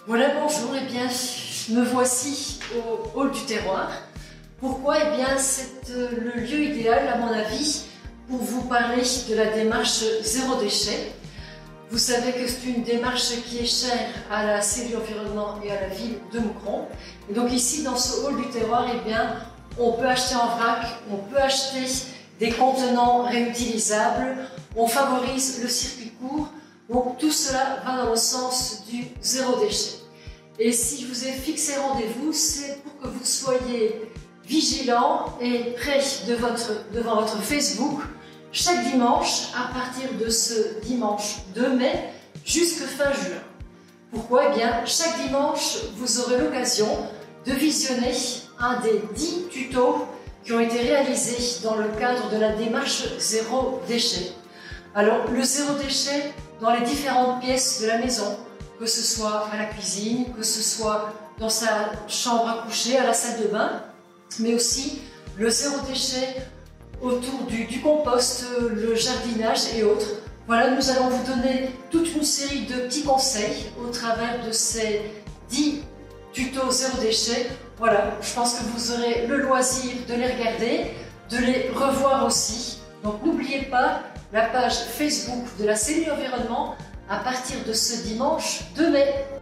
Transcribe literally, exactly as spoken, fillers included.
Voilà, bonjour, et eh bien, me voici au hall du terroir. Pourquoi? Eh bien, c'est le lieu idéal, à mon avis, pour vous parler de la démarche zéro déchet. Vous savez que c'est une démarche qui est chère à la cellule environnement et à la ville de Moucron. Et donc ici, dans ce hall du terroir, eh bien, on peut acheter en vrac, on peut acheter des contenants réutilisables, on favorise le circuit court. Donc tout cela va dans le sens du zéro déchet. Et si je vous ai fixé rendez-vous, c'est pour que vous soyez vigilants et prêts de votre, devant votre Facebook chaque dimanche à partir de ce dimanche deux mai jusqu'à fin juin. Pourquoi? Eh bien, chaque dimanche, vous aurez l'occasion de visionner un des dix tutos qui ont été réalisés dans le cadre de la démarche zéro déchet. Alors, le zéro déchet dans les différentes pièces de la maison, que ce soit à la cuisine, que ce soit dans sa chambre à coucher, à la salle de bain, mais aussi le zéro déchet autour du, du compost, le jardinage et autres. Voilà, nous allons vous donner toute une série de petits conseils au travers de ces dix tutos zéro déchet. Voilà, je pense que vous aurez le loisir de les regarder, de les revoir aussi. Donc n'oubliez pas la page Facebook de la cellule environnement à partir de ce dimanche deux mai.